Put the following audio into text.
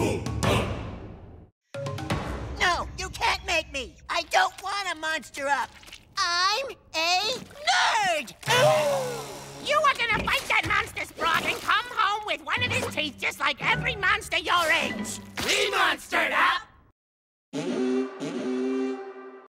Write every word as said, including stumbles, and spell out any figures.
No, you can't make me. I don't want a monster up. I'm a nerd! You are gonna fight that monster, Sprog, and come home with one of his teeth just like every monster your age. We monstered up!